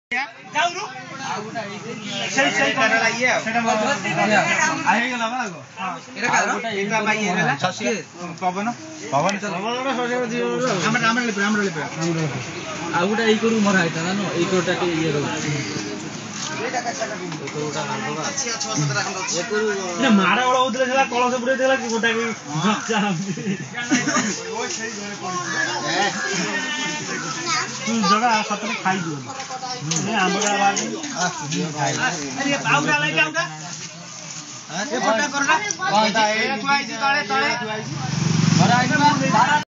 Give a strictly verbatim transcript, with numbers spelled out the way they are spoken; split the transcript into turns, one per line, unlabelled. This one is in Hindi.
जाउरु सही सही कर लाइए सेटा आइ गेला बागो एटा का एटा बाई एला छसी पवन पवन चल पवन सोजे दियो हम राम ले राम ले पे आ गुटा ई करू मरा आइता ना ई कोटा के ये रो एटा का छका कोटा मारबा छह सात राखन ए करू ना मारा ओळा उदले छला कळस पुरे देला कि गोटा के झक्का ओ सही घरे पड़ी तू जगह सतरे खाई दियो ए आंबा वाली अरे पाउडा ले जाऊंगा ए फोटा करना ए तू आई तळे तळे